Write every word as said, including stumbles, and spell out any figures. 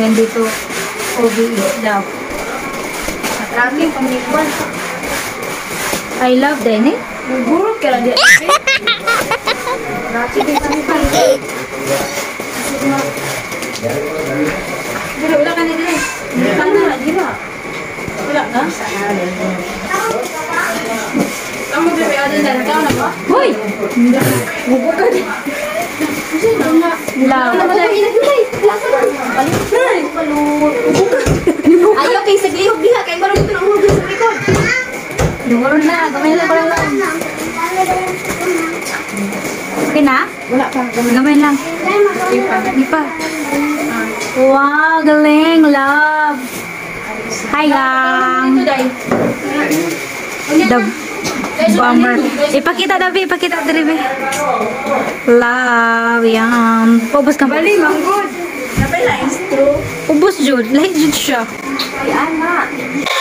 Then dito, O B is love. Matrami, pamilikuan. I love din eh. Nagurot ka lang dyan. Rati din sa mga. Dili, wala ka na dili. Wala na, di ba? Wala na? Ang mag-rewe ada na, nagkaw na ba? Hoy! Hubo ka din. Love. Ayaw kay saglihog diha, kay marunong ito ng uhog sa likod. Lumuron na. Gamay lang ko lang lang. Okay na? Wala pa. Gamay lang. Hindi pa. Wow, galing. Love. Hi, gang. Ito, Day. The bomber. Ipakita, Dabi. Ipakita, Dabi. Love. Yan. Paubos ka. Bali, manggod. Napay na, instro. Ubos, Jude. Lahat, Jude siya. Ay, anak.